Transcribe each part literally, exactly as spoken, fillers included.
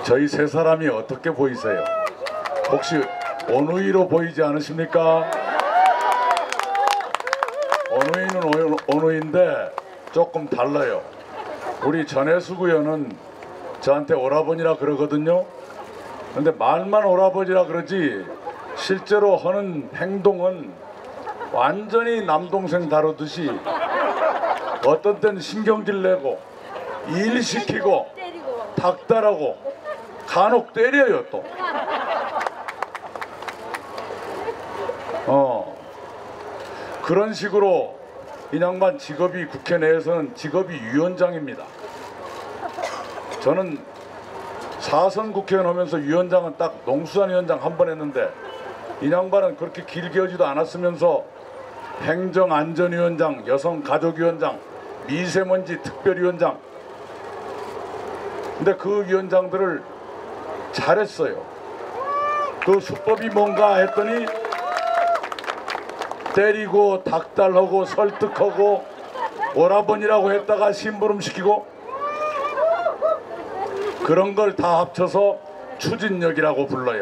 저희 세 사람이 어떻게 보이세요? 혹시 원우이로 보이지 않으십니까? 원우이는 원우이인데 조금 달라요. 우리 전혜숙 의원은 저한테 오라버니라 그러거든요. 근데 말만 오라버니라 그러지 실제로 하는 행동은 완전히 남동생 다루듯이 어떤 때는 신경질 내고 일 시키고 닥달하고 간혹 때려요 또. 어 그런 식으로 이 양반 직업이 국회 내에서는 직업이 위원장입니다. 저는 사선 국회의원 하면서 위원장은 딱 농수산 위원장 한 번 했는데 이 양반은 그렇게 길게 하지도 않았으면서 행정안전위원장, 여성가족위원장, 미세먼지 특별위원장, 근데 그 위원장들을 잘했어요. 그 수법이 뭔가 했더니 때리고 닥달하고 설득하고 오라버니라고 했다가 심부름시키고 그런 걸 다 합쳐서 추진력이라고 불러요.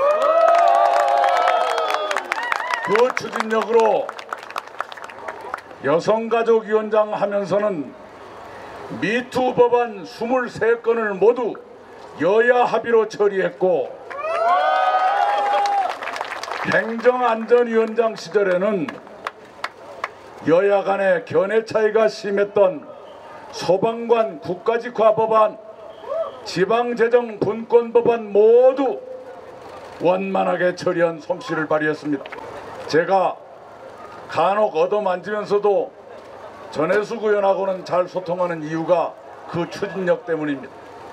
그 추진력으로 여성가족위원장 하면서는 미투 법안 이십삼 건을 모두 여야 합의로 처리했고, 행정안전위원장 시절에는 여야 간의 견해 차이가 심했던 소방관 국가직화 법안, 지방재정 분권 법안 모두 원만하게 처리한 솜씨를 발휘했습니다. 제가 간혹 얻어만지면서도 전혜숙 의원하고는 잘 소통하는 이유가 그 추진력 때문입니다.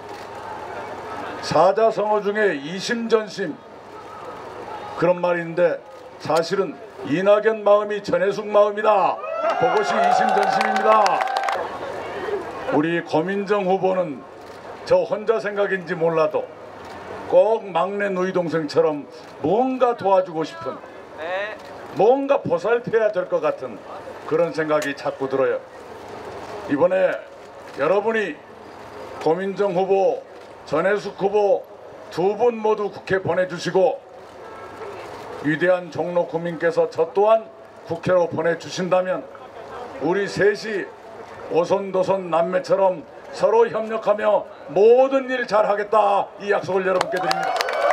사자성어 중에 이심전심 그런 말이 있는데 사실은 이낙연 마음이 전혜숙 마음이다. 그것이 이심전심입니다. 우리 고민정 후보는 저 혼자 생각인지 몰라도 꼭 막내 누이 동생처럼 뭔가 도와주고 싶은, 뭔가 보살펴야 될 것 같은 그런 생각이 자꾸 들어요. 이번에 여러분이 고민정 후보, 전혜숙 후보 두 분 모두 국회 보내주시고 위대한 종로 국민께서 저 또한 국회로 보내주신다면 우리 셋이 오손도손 남매처럼 서로 협력하며 모든 일 잘하겠다, 이 약속을 여러분께 드립니다.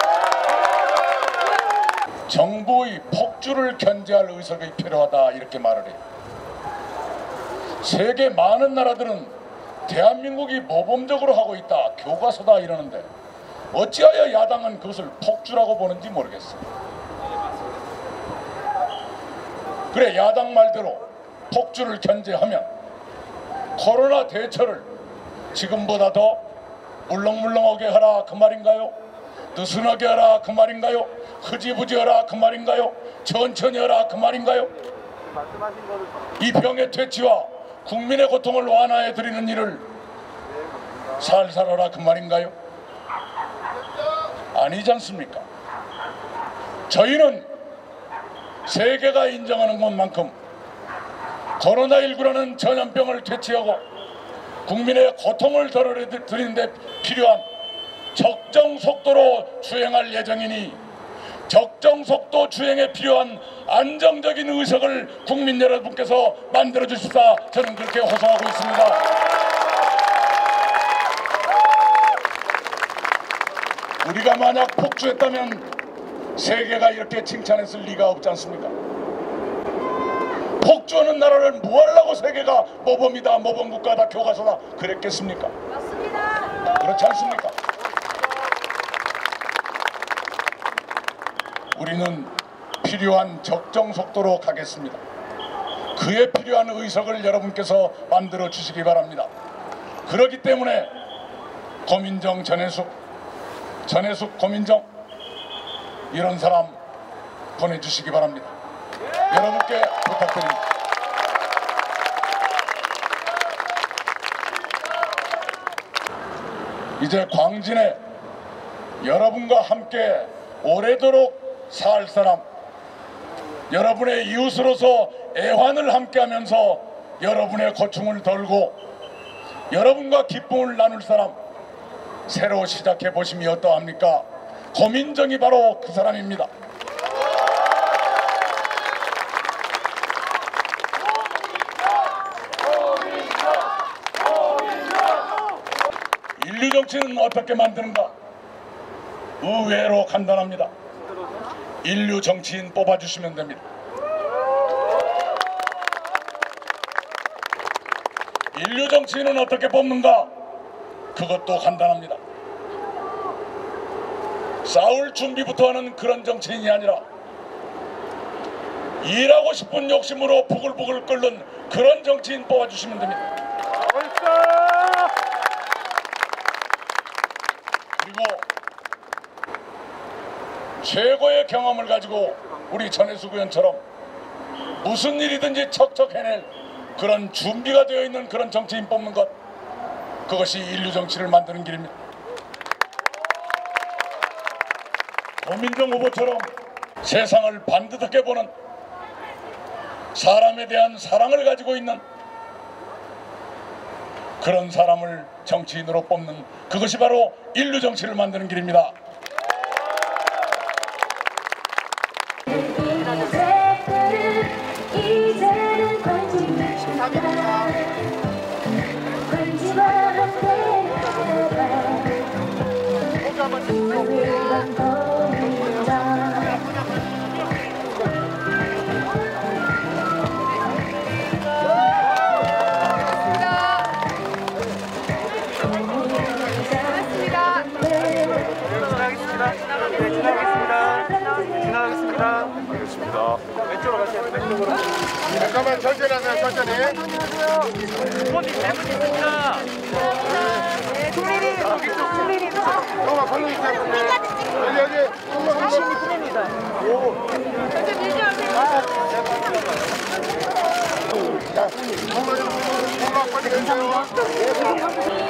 정부의 폭주를 견제할 의석이 필요하다, 이렇게 말을 해요. 세계 많은 나라들은 대한민국이 모범적으로 하고 있다, 교과서다 이러는데 어찌하여 야당은 그것을 폭주라고 보는지 모르겠어요. 그래, 야당 말대로 폭주를 견제하면 코로나 대처를 지금보다 더 물렁물렁하게 하라, 그 말인가요? 느슨하게 하라, 그 말인가요? 흐지부지 하라, 그 말인가요? 천천히 하라, 그 말인가요? 이 병의 퇴치와 국민의 고통을 완화해 드리는 일을 살살 하라, 그 말인가요? 아니지 않습니까? 저희는 세계가 인정하는 것만큼 코로나십구라는 전염병을 퇴치하고 국민의 고통을 덜어드리는 데 필요한 적정 속도로 주행할 예정이니 적정 속도 주행에 필요한 안정적인 의석을 국민 여러분께서 만들어 주십사, 저는 그렇게 호소하고 있습니다. 우리가 만약 폭주했다면 세계가 이렇게 칭찬했을 리가 없지 않습니까? 폭주하는 나라를 뭐하려고 세계가 모범이다, 모범국가다, 교과서다 그랬겠습니까? 맞습니다. 그렇지 않습니까? 우리는 필요한 적정 속도로 가겠습니다. 그에 필요한 의석을 여러분께서 만들어 주시기 바랍니다. 그렇기 때문에 고민정, 전혜숙, 전혜숙, 고민정 이런 사람 보내주시기 바랍니다. 여러분께 부탁드립니다. 이제 광진에 여러분과 함께 오래도록 살 사람, 여러분의 이웃으로서 애환을 함께하면서 여러분의 고충을 덜고 여러분과 기쁨을 나눌 사람, 새로 시작해 보심이 어떠합니까? 고민정이 바로 그 사람입니다. 인류 정치는 어떻게 만드는가? 의외로 간단합니다. 인류 정치인 뽑아주시면 됩니다. 인류 정치인은 어떻게 뽑는가? 그것도 간단합니다. 싸울 준비부터 하는 그런 정치인이 아니라 일하고 싶은 욕심으로 부글부글 끓는 그런 정치인 뽑아주시면 됩니다. 그리고 최고의 경험을 가지고 우리 전해수 의원처럼 무슨 일이든지 척척 해낼 그런 준비가 되어 있는 그런 정치인 뽑는 것, 그것이 인류 정치를 만드는 길입니다. 고민정 후보처럼 세상을 반듯하게 보는, 사람에 대한 사랑을 가지고 있는 그런 사람을 정치인으로 뽑는, 그것이 바로 인류 정치를 만드는 길입니다. 왼쪽으로 가세요. 왼쪽으로. 잠깐만 천천히 하세요. 천천히. 부모님 잘못 있습니다. 총리님 여기 쪽. 총리님. 잠깐만 걸로 있어요. 여기 여기. 열심히 팀입니다. 오. 먼저 밀려오세요. 자, 엄마 좀 엄마 빨리 가세요.